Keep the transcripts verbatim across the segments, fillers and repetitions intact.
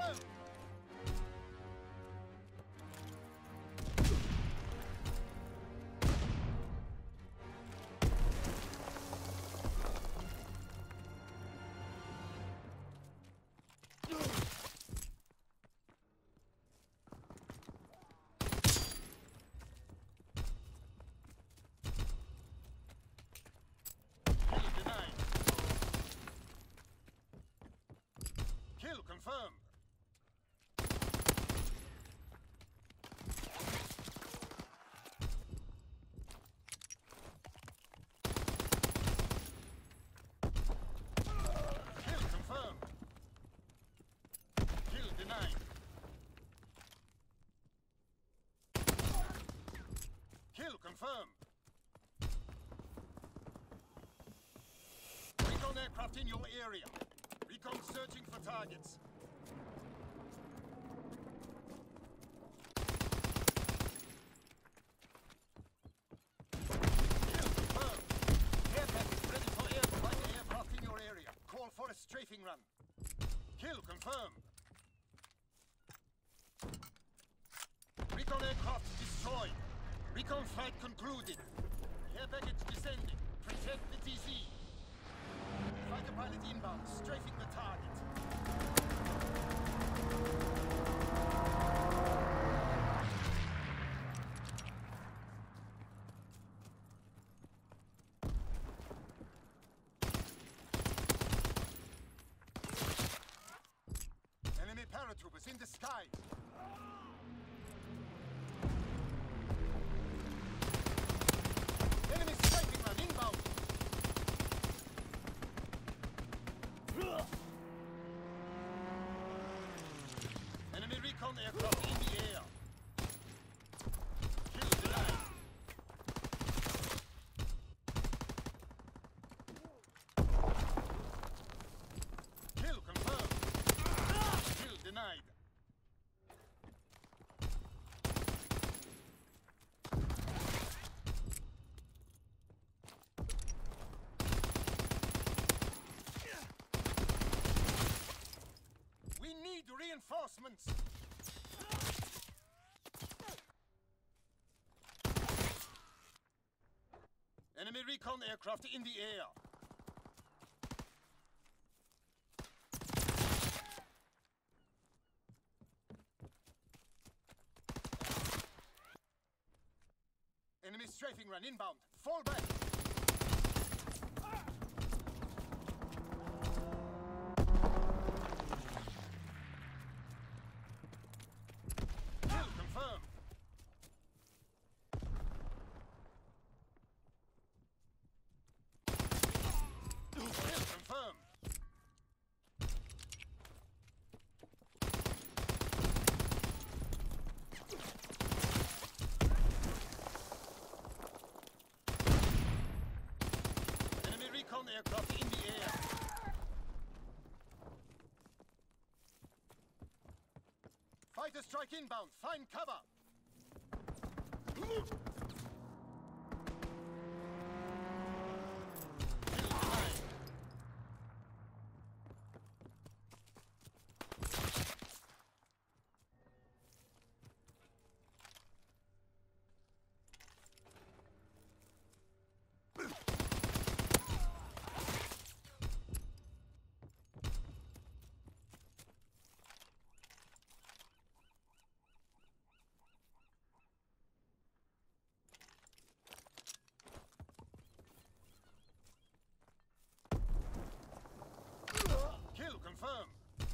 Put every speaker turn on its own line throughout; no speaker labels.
confirmed. Kill confirmed. Kill confirmed. Kill denied. Kill confirmed. Recon aircraft in your area. Recon searching for targets. Kill confirmed. Care package ready for air fighter aircraft in your area. Call for a strafing run. Kill confirmed. Recon aircraft destroyed. Recon flight concluded. Care package descending. Protect the T C. Fighter pilot inbound, strafing the target. Enemy paratroopers in the sky. Enemy strafing run inbound. Enemy recon aircraft in the air. Kill denied. Kill confirmed. Kill denied. We need reinforcements! Enemy recon aircraft in the air. Enemy strafing run inbound. Fall back! Kill confirmed. Kill confirmed. Enemy recon aircraft in the air. Fighter strike inbound. Find cover. Kill denied. Kill confirmed.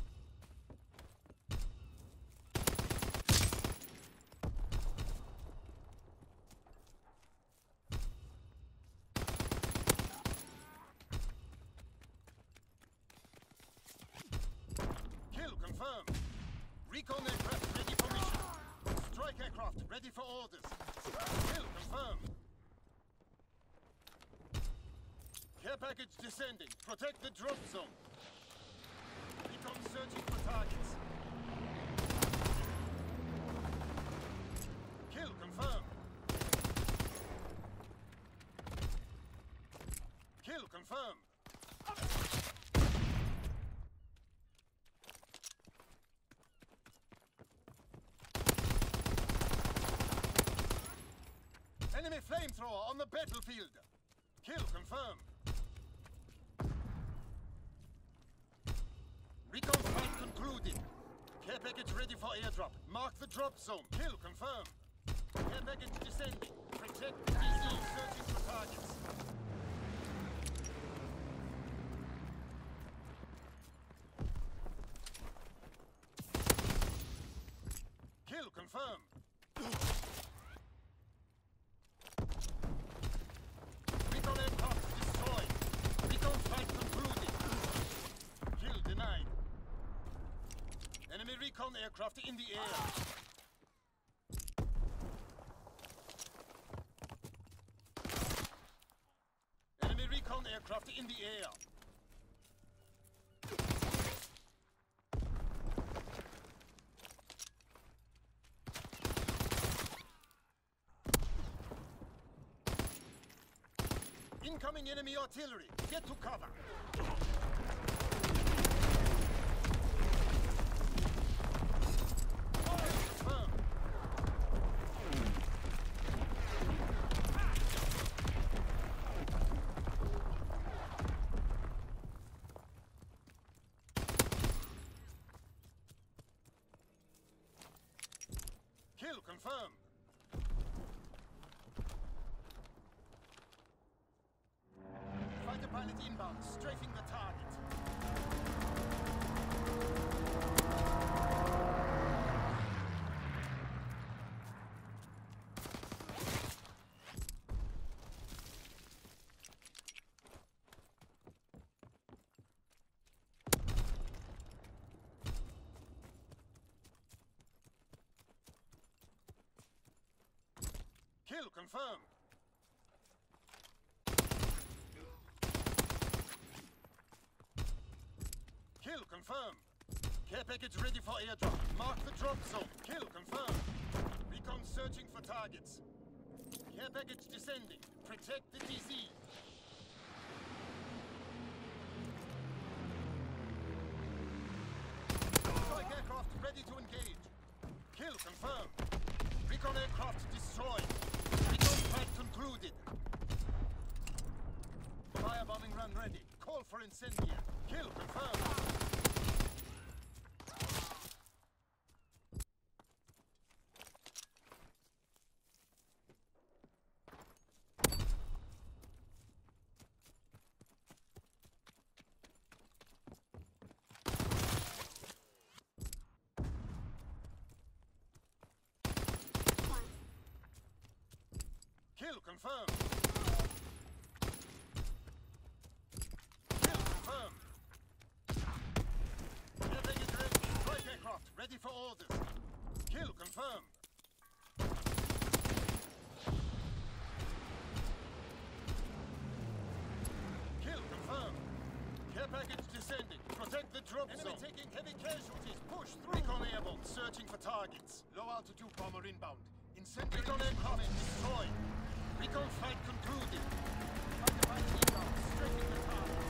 Kill confirmed. Recon aircraft ready for mission. Strike aircraft ready for orders. Kill confirmed. Care package descending. Protect the drop zone. Recon searching for targets. Kill confirmed. Kill confirmed. on the battlefield. Kill confirmed. Recon flight concluded. Care package ready for airdrop. Mark the drop zone. Kill confirmed. Care package descending. Protect the D Z. Searching for targets. Kill confirmed. Recon aircraft destroyed. Recon flight concluded. Kill denied. Enemy recon aircraft in the air. Enemy recon aircraft in the air. Incoming enemy artillery. Get to cover. Confirmed. Kill confirmed. Fighter pilot inbound, strafing the target. Kill confirmed. Kill confirmed. Care package ready for airdrop. Mark the drop zone. Kill confirmed. Recon searching for targets. Care package descending. Protect the D Z. Strike aircraft ready to engage. Kill confirmed. Recon aircraft destroyed. Recon flight concluded. Firebombing run ready. Call for incendiary. Kill confirmed. Kill confirmed. Kill confirmed. Care package ready. Strike aircraft ready for orders. Kill confirmed. Kill confirmed. Care package descending. Protect the drop zone. Enemy taking heavy casualties. Push through. Recon airborne searching for targets. Low altitude bomber inbound. Incendiary. Recon aircraft destroyed. Recon flight concluded. Fighter pilot inbound. Strafing the target.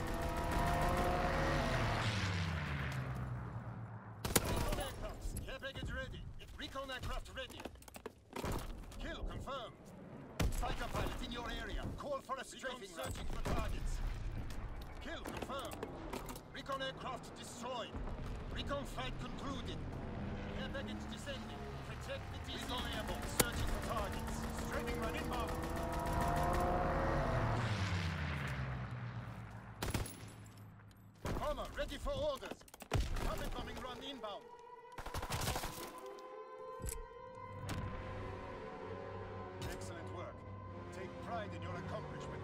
Recon aircraft. Care package ready. Recon aircraft ready. Kill confirmed. Fighter pilot in your area. Call for a strafing run. Searching for targets. Kill confirmed. Recon aircraft destroyed. Recon flight concluded. Care package descending. Protect the D Z. Recon airborne searching for targets. Strafing run inbound. Bomber ready for orders. Carpet bombing run inbound. Excellent work. Take pride in your accomplishment.